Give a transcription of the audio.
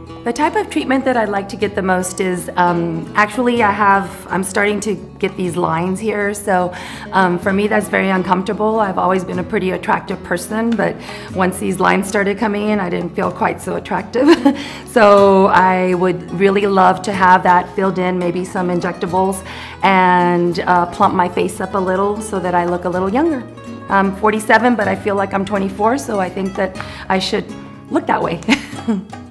The type of treatment that I'd like to get the most is, actually I'm starting to get these lines here, so for me that's very uncomfortable. I've always been a pretty attractive person, but once these lines started coming in, I didn't feel quite so attractive. So I would really love to have that filled in, maybe some injectables, and plump my face up a little so that I look a little younger. I'm 47, but I feel like I'm 24, so I think that I should look that way.